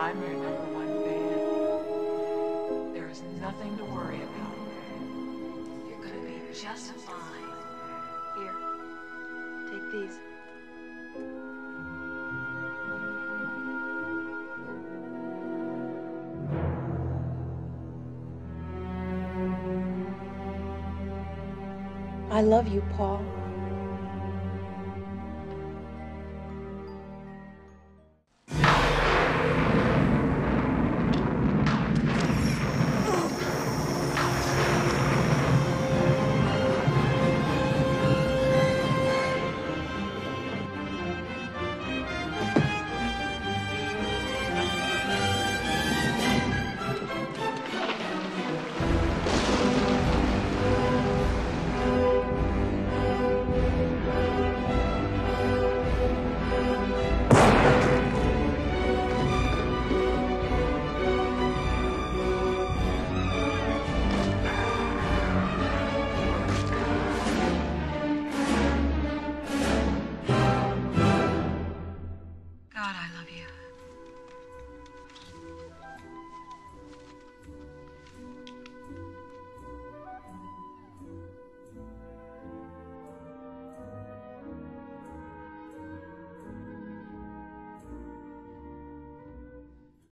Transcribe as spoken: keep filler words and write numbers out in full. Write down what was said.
I'm your number one fan. There is nothing to worry about. You're gonna be just fine. Here, take these. I love you, Paul. God, I love you.